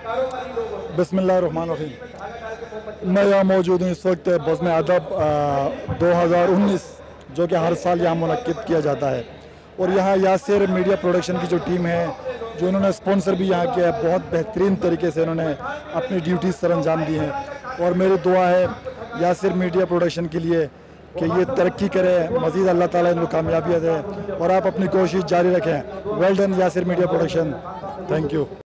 बिस्मिल्लाहिर्रहमानिर्रहीम। मैं यहाँ मौजूद हूँ इस वक्त बज़्म अदब 2019 जो कि हर साल यहाँ मुनक्किद किया जाता है, और यहाँ यासिर मीडिया प्रोडक्शन की जो टीम है, जो इन्होंने स्पॉन्सर भी यहाँ किया है, बहुत बेहतरीन तरीके से इन्होंने अपनी ड्यूटीज़ सर अंजाम दी हैं। और मेरी दुआ है यासिर मीडिया प्रोडक्शन के लिए कि ये तरक्की करे, मज़ीद अल्लाह ताला इनको कामयाबियाँ दे और आप अपनी कोशिश जारी रखें। Well done Yasir media production, thank you.